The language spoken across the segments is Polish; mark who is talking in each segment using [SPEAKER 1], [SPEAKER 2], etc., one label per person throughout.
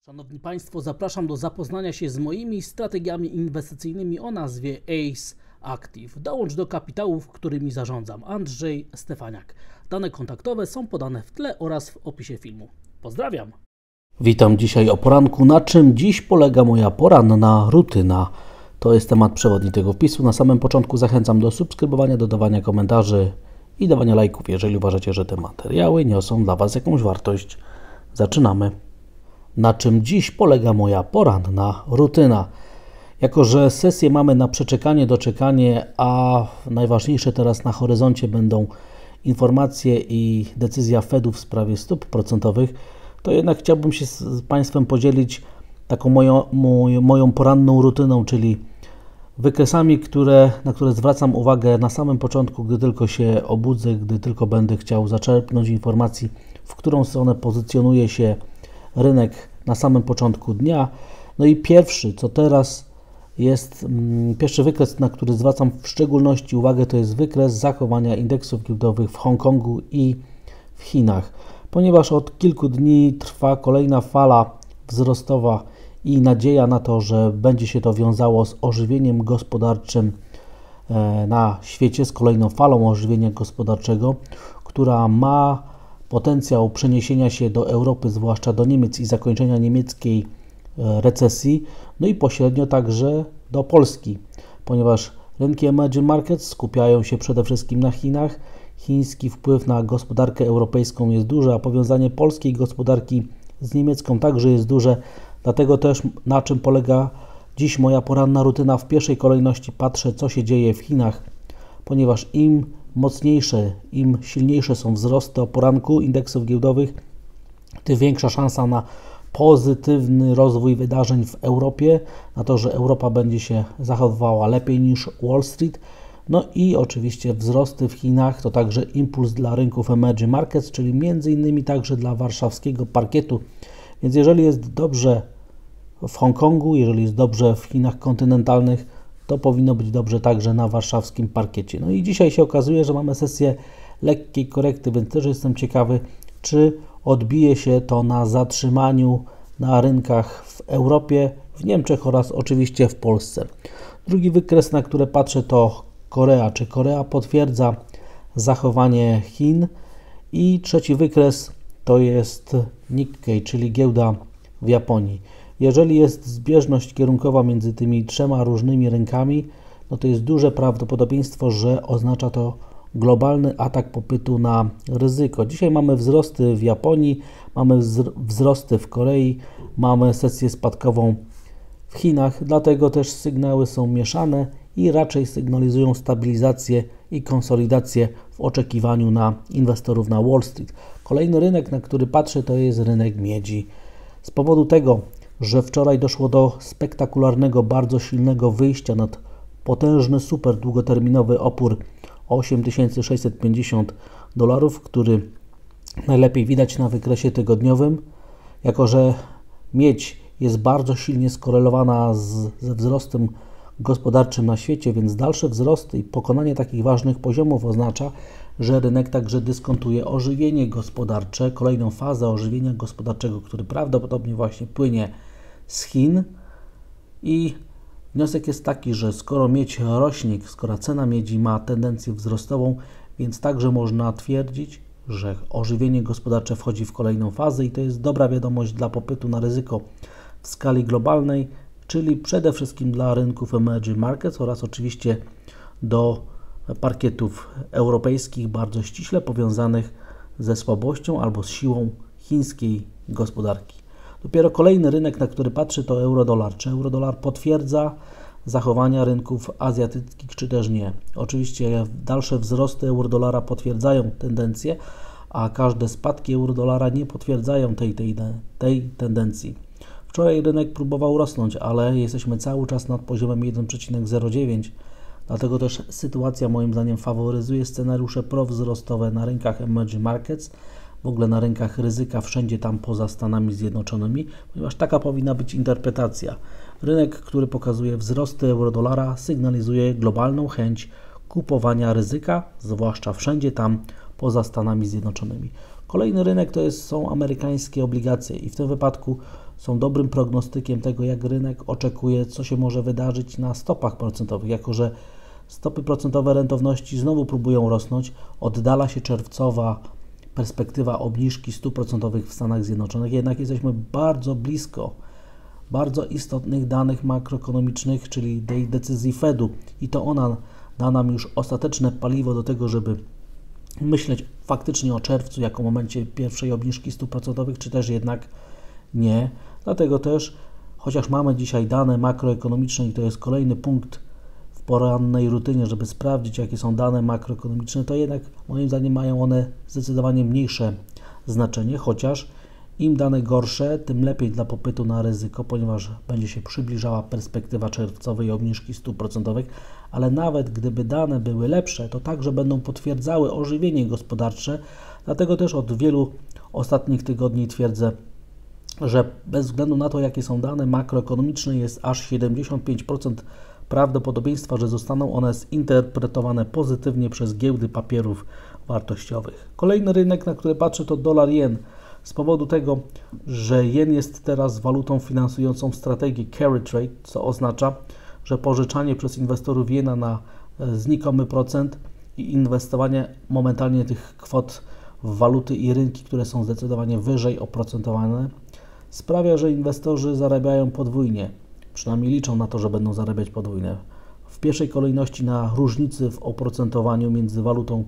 [SPEAKER 1] Szanowni Państwo, zapraszam do zapoznania się z moimi strategiami inwestycyjnymi o nazwie Ace Active. Dołącz do kapitałów, którymi zarządzam. Andrzej Stefaniak. Dane kontaktowe są podane w tle oraz w opisie filmu. Pozdrawiam! Witam dzisiaj o poranku. Na czym dziś polega moja poranna rutyna? To jest temat przewodni tego wpisu. Na samym początku zachęcam do subskrybowania, dodawania komentarzy i dawania lajków, jeżeli uważacie, że te materiały niosą dla Was jakąś wartość. Zaczynamy. Na czym dziś polega moja poranna rutyna? Jako że sesję mamy na przeczekanie, doczekanie, a najważniejsze teraz na horyzoncie będą informacje i decyzja Fedu w sprawie stóp procentowych, to jednak chciałbym się z Państwem podzielić taką moją poranną rutyną, czyli wykresami, na które zwracam uwagę na samym początku, gdy tylko się obudzę, gdy tylko będę chciał zaczerpnąć informacji, w którą stronę pozycjonuje się rynek na samym początku dnia. No i pierwszy wykres, na który zwracam w szczególności uwagę, to jest wykres zachowania indeksów giełdowych w Hongkongu i w Chinach, ponieważ od kilku dni trwa kolejna fala wzrostowa i nadzieja na to, że będzie się to wiązało z ożywieniem gospodarczym na świecie, z kolejną falą ożywienia gospodarczego, która ma potencjał przeniesienia się do Europy, zwłaszcza do Niemiec i zakończenia niemieckiej recesji, no i pośrednio także do Polski, ponieważ rynki emerging markets skupiają się przede wszystkim na Chinach. Chiński wpływ na gospodarkę europejską jest duży, a powiązanie polskiej gospodarki z niemiecką także jest duże. Dlatego też na czym polega dziś moja poranna rutyna? W pierwszej kolejności patrzę, co się dzieje w Chinach, ponieważ im mocniejsze, im silniejsze są wzrosty o poranku indeksów giełdowych, tym większa szansa na pozytywny rozwój wydarzeń w Europie, na to, że Europa będzie się zachowywała lepiej niż Wall Street. No i oczywiście wzrosty w Chinach to także impuls dla rynków emerging markets, czyli między innymi także dla warszawskiego parkietu. Więc jeżeli jest dobrze w Hongkongu, jeżeli jest dobrze w Chinach kontynentalnych, to powinno być dobrze także na warszawskim parkiecie. No i dzisiaj się okazuje, że mamy sesję lekkiej korekty, więc też jestem ciekawy, czy odbije się to na zatrzymaniu na rynkach w Europie, w Niemczech oraz oczywiście w Polsce. Drugi wykres, na który patrzę, to Korea. Czy Korea potwierdza zachowanie Chin? I trzeci wykres to jest Nikkei, czyli giełda w Japonii. Jeżeli jest zbieżność kierunkowa między tymi trzema różnymi rynkami, no to jest duże prawdopodobieństwo, że oznacza to globalny atak popytu na ryzyko. Dzisiaj mamy wzrosty w Japonii, mamy wzrosty w Korei, mamy sesję spadkową w Chinach, dlatego też sygnały są mieszane i raczej sygnalizują stabilizację i konsolidację w oczekiwaniu na inwestorów na Wall Street. Kolejny rynek, na który patrzę, to jest rynek miedzi. Z powodu tego, że wczoraj doszło do spektakularnego, bardzo silnego wyjścia nad potężny, super długoterminowy opór $8650, który najlepiej widać na wykresie tygodniowym, jako że miedź jest bardzo silnie skorelowana ze wzrostem gospodarczym na świecie, więc dalsze wzrosty i pokonanie takich ważnych poziomów oznacza, że rynek także dyskontuje ożywienie gospodarcze, kolejną fazę ożywienia gospodarczego, który prawdopodobnie właśnie płynie z Chin. I wniosek jest taki, że skoro miedź rośnie, skoro cena miedzi ma tendencję wzrostową, więc także można twierdzić, że ożywienie gospodarcze wchodzi w kolejną fazę i to jest dobra wiadomość dla popytu na ryzyko w skali globalnej, czyli przede wszystkim dla rynków emerging markets oraz oczywiście do parkietów europejskich, bardzo ściśle powiązanych ze słabością albo z siłą chińskiej gospodarki. Dopiero kolejny rynek, na który patrzy, to euro-dolar. Czy euro-dolar potwierdza zachowania rynków azjatyckich, czy też nie? Oczywiście dalsze wzrosty euro-dolara potwierdzają tendencję, a każde spadki euro-dolara nie potwierdzają tej tendencji. Wczoraj rynek próbował rosnąć, ale jesteśmy cały czas nad poziomem 1,09, dlatego też sytuacja moim zdaniem faworyzuje scenariusze prowzrostowe na rynkach emerging markets, w ogóle na rynkach ryzyka wszędzie tam poza Stanami Zjednoczonymi, ponieważ taka powinna być interpretacja. Rynek, który pokazuje wzrosty euro-dolara, sygnalizuje globalną chęć kupowania ryzyka, zwłaszcza wszędzie tam poza Stanami Zjednoczonymi. Kolejny rynek są amerykańskie obligacje i w tym wypadku są dobrym prognostykiem tego, jak rynek oczekuje, co się może wydarzyć na stopach procentowych, jako że stopy procentowe rentowności znowu próbują rosnąć, oddala się czerwcowa perspektywa obniżki stóp procentowych w Stanach Zjednoczonych, jednak jesteśmy bardzo blisko bardzo istotnych danych makroekonomicznych, czyli tej decyzji Fedu i to ona da nam już ostateczne paliwo do tego, żeby myśleć faktycznie o czerwcu jako momencie pierwszej obniżki stóp procentowych, czy też jednak nie. Dlatego też, chociaż mamy dzisiaj dane makroekonomiczne i to jest kolejny punkt w porannej rutynie, żeby sprawdzić, jakie są dane makroekonomiczne, to jednak moim zdaniem mają one zdecydowanie mniejsze znaczenie, chociaż im dane gorsze, tym lepiej dla popytu na ryzyko, ponieważ będzie się przybliżała perspektywa czerwcowej obniżki stóp procentowych, ale nawet gdyby dane były lepsze, to także będą potwierdzały ożywienie gospodarcze, dlatego też od wielu ostatnich tygodni twierdzę, że bez względu na to, jakie są dane makroekonomiczne, jest aż 75% prawdopodobieństwa, że zostaną one zinterpretowane pozytywnie przez giełdy papierów wartościowych. Kolejny rynek, na który patrzę, to dolar-jen. Z powodu tego, że jen jest teraz walutą finansującą strategię carry trade, co oznacza, że pożyczanie przez inwestorów jena na znikomy procent i inwestowanie momentalnie tych kwot w waluty i rynki, które są zdecydowanie wyżej oprocentowane, sprawia, że inwestorzy zarabiają podwójnie. Przynajmniej liczą na to, że będą zarabiać podwójnie. W pierwszej kolejności na różnicy w oprocentowaniu między walutą,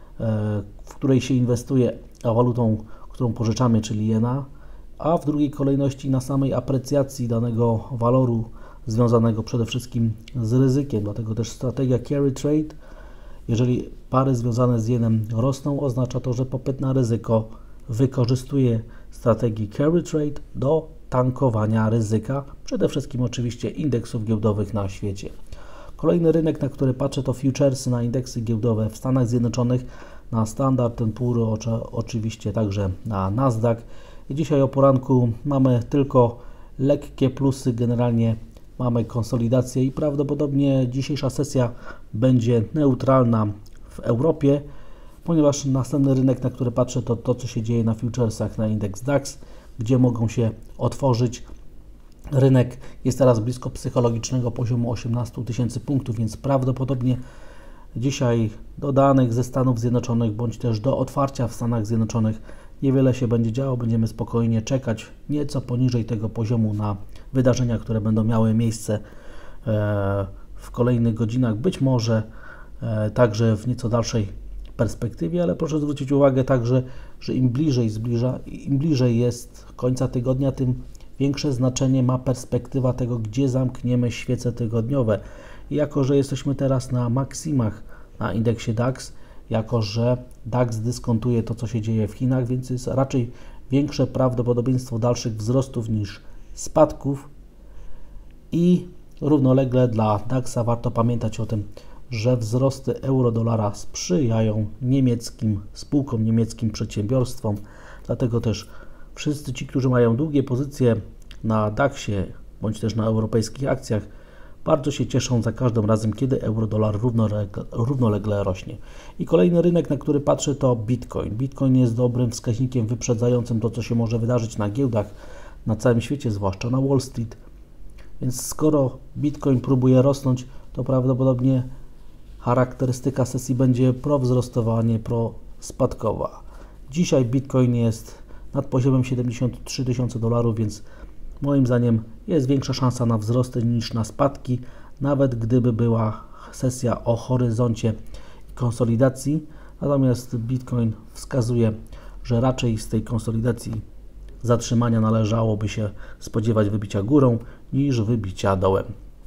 [SPEAKER 1] w której się inwestuje, a walutą, którą pożyczamy, czyli jena, a w drugiej kolejności na samej aprecjacji danego waloru związanego przede wszystkim z ryzykiem. Dlatego też strategia carry trade, jeżeli pary związane z jenem rosną, oznacza to, że popyt na ryzyko wykorzystuje strategii carry trade do tankowania ryzyka, przede wszystkim oczywiście indeksów giełdowych na świecie. Kolejny rynek, na który patrzę, to futuresy na indeksy giełdowe w Stanach Zjednoczonych, na Standard & Poor's, oczywiście także na Nasdaq. I dzisiaj o poranku mamy tylko lekkie plusy, generalnie mamy konsolidację i prawdopodobnie dzisiejsza sesja będzie neutralna w Europie, ponieważ następny rynek, na który patrzę, to to, co się dzieje na futuresach na indeks DAX, gdzie mogą się otworzyć. Rynek jest teraz blisko psychologicznego poziomu 18 000 punktów, więc prawdopodobnie dzisiaj do danych ze Stanów Zjednoczonych, bądź też do otwarcia w Stanach Zjednoczonych niewiele się będzie działo. Będziemy spokojnie czekać nieco poniżej tego poziomu na wydarzenia, które będą miały miejsce w kolejnych godzinach, być może także w nieco dalszej perspektywie, ale proszę zwrócić uwagę także, że im bliżej jest końca tygodnia, tym większe znaczenie ma perspektywa tego, gdzie zamkniemy świece tygodniowe. I jako że jesteśmy teraz na maksimach na indeksie DAX, jako że DAX dyskontuje to, co się dzieje w Chinach, więc jest raczej większe prawdopodobieństwo dalszych wzrostów niż spadków i równolegle dla DAX-a warto pamiętać o tym, że wzrosty euro-dolara sprzyjają niemieckim spółkom, niemieckim przedsiębiorstwom, dlatego też wszyscy ci, którzy mają długie pozycje na DAX-ie bądź też na europejskich akcjach, bardzo się cieszą za każdym razem, kiedy euro-dolar równolegle rośnie. I kolejny rynek, na który patrzę, to Bitcoin. Bitcoin jest dobrym wskaźnikiem wyprzedzającym to, co się może wydarzyć na giełdach na całym świecie, zwłaszcza na Wall Street. Więc skoro Bitcoin próbuje rosnąć, to prawdopodobnie charakterystyka sesji będzie prowzrostowa, a nie prospadkowa. Dzisiaj Bitcoin jest nad poziomem 73 000 dolarów, więc moim zdaniem jest większa szansa na wzrosty niż na spadki, nawet gdyby była sesja o horyzoncie konsolidacji. Natomiast Bitcoin wskazuje, że raczej z tej konsolidacji zatrzymania należałoby się spodziewać wybicia górą niż wybicia dołem.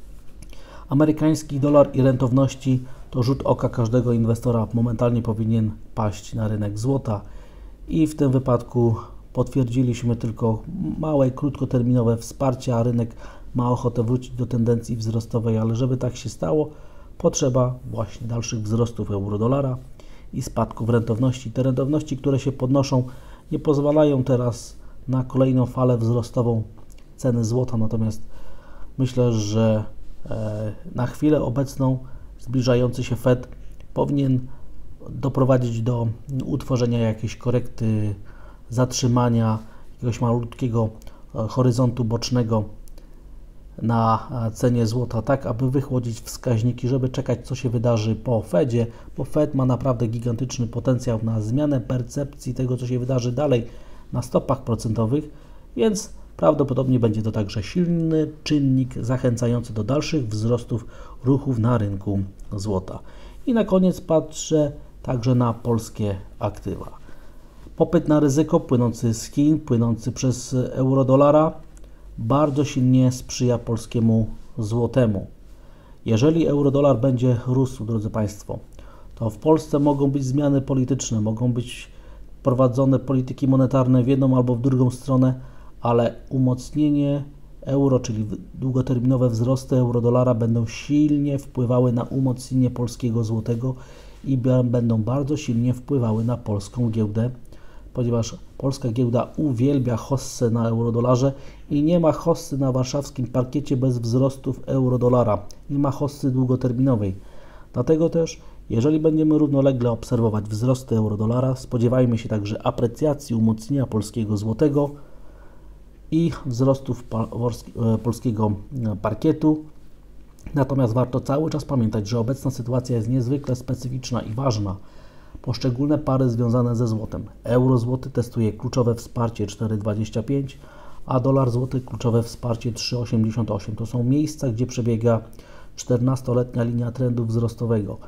[SPEAKER 1] Amerykański dolar i rentowności to rzut oka każdego inwestora momentalnie powinien paść na rynek złota i w tym wypadku potwierdziliśmy tylko małe, krótkoterminowe wsparcie, a rynek ma ochotę wrócić do tendencji wzrostowej, ale żeby tak się stało, potrzeba właśnie dalszych wzrostów euro-dolara i spadków rentowności. Te rentowności, które się podnoszą, nie pozwalają teraz na kolejną falę wzrostową ceny złota, natomiast myślę, że na chwilę obecną zbliżający się Fed powinien doprowadzić do utworzenia jakiejś korekty, zatrzymania jakiegoś malutkiego horyzontu bocznego na cenie złota, tak aby wychłodzić wskaźniki, żeby czekać, co się wydarzy po Fedzie, bo Fed ma naprawdę gigantyczny potencjał na zmianę percepcji tego, co się wydarzy dalej na stopach procentowych, więc prawdopodobnie będzie to także silny czynnik zachęcający do dalszych wzrostów ruchów na rynku złota. I na koniec patrzę także na polskie aktywa. Popyt na ryzyko płynący z Chin, płynący przez euro-dolara bardzo silnie sprzyja polskiemu złotemu. Jeżeli euro-dolar będzie rósł, drodzy Państwo, to w Polsce mogą być zmiany polityczne, mogą być prowadzone polityki monetarne w jedną albo w drugą stronę, ale umocnienie euro, czyli długoterminowe wzrosty euro-dolara będą silnie wpływały na umocnienie polskiego złotego i będą bardzo silnie wpływały na polską giełdę, ponieważ polska giełda uwielbia hossę na euro-dolarze i nie ma hossy na warszawskim parkiecie bez wzrostów euro-dolara. Nie ma hossy długoterminowej. Dlatego też, jeżeli będziemy równolegle obserwować wzrosty euro-dolara, spodziewajmy się także aprecjacji, umocnienia polskiego złotego i wzrostów polskiego parkietu. Natomiast warto cały czas pamiętać, że obecna sytuacja jest niezwykle specyficzna i ważna. Poszczególne pary związane ze złotem. Euro-złoty testuje kluczowe wsparcie 4,25, a dolar-złoty kluczowe wsparcie 3,88. To są miejsca, gdzie przebiega 14-letnia linia trendu wzrostowego.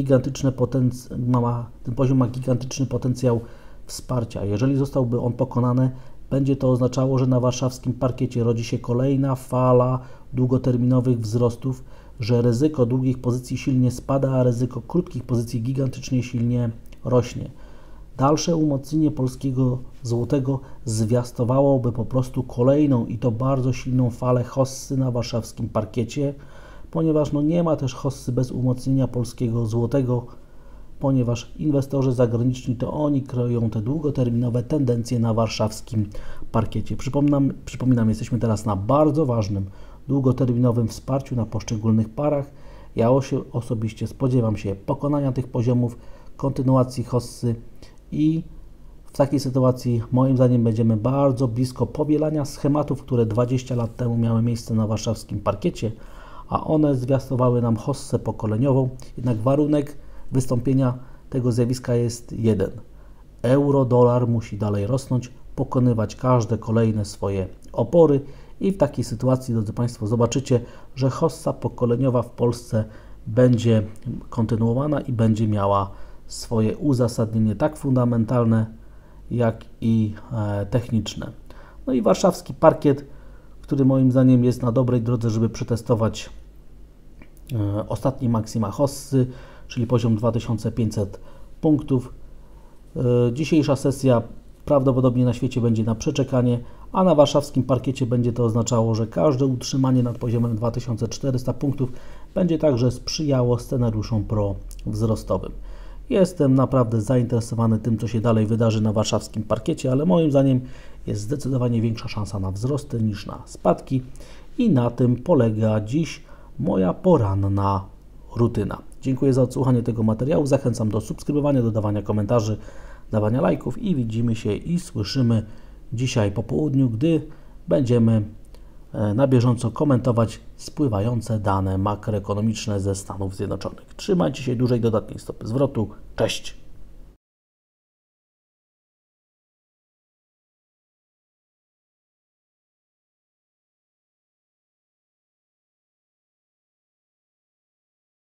[SPEAKER 1] Ten poziom ma gigantyczny potencjał wsparcia. Jeżeli zostałby on pokonany, będzie to oznaczało, że na warszawskim parkiecie rodzi się kolejna fala długoterminowych wzrostów, że ryzyko długich pozycji silnie spada, a ryzyko krótkich pozycji gigantycznie silnie rośnie. Dalsze umocnienie polskiego złotego zwiastowałoby po prostu kolejną i to bardzo silną falę hossy na warszawskim parkiecie, ponieważ nie ma też hossy bez umocnienia polskiego złotego, ponieważ inwestorzy zagraniczni to oni kreują te długoterminowe tendencje na warszawskim parkiecie. Przypominam, jesteśmy teraz na bardzo ważnym długoterminowym wsparciu na poszczególnych parach. Ja osobiście spodziewam się pokonania tych poziomów, kontynuacji hossy i w takiej sytuacji moim zdaniem będziemy bardzo blisko powielania schematów, które 20 lat temu miały miejsce na warszawskim parkiecie, a one zwiastowały nam hossę pokoleniową. Jednak warunek wystąpienia tego zjawiska jest jeden. Euro-dolar musi dalej rosnąć, pokonywać każde kolejne swoje opory i w takiej sytuacji, drodzy Państwo, zobaczycie, że hossa pokoleniowa w Polsce będzie kontynuowana i będzie miała swoje uzasadnienie tak fundamentalne, jak i techniczne. No i warszawski parkiet, który moim zdaniem jest na dobrej drodze, żeby przetestować ostatnie maksima hossy, czyli poziom 2500 punktów. Dzisiejsza sesja prawdopodobnie na świecie będzie na przeczekanie, a na warszawskim parkiecie będzie to oznaczało, że każde utrzymanie nad poziomem 2400 punktów będzie także sprzyjało scenariuszom prowzrostowym. Jestem naprawdę zainteresowany tym, co się dalej wydarzy na warszawskim parkiecie, ale moim zdaniem jest zdecydowanie większa szansa na wzrosty niż na spadki i na tym polega dziś moja poranna rutyna. Dziękuję za odsłuchanie tego materiału. Zachęcam do subskrybowania, dodawania komentarzy, dawania lajków i widzimy się i słyszymy dzisiaj po południu, gdy będziemy na bieżąco komentować spływające dane makroekonomiczne ze Stanów Zjednoczonych. Trzymajcie się dużej dodatniej stopy zwrotu. Cześć!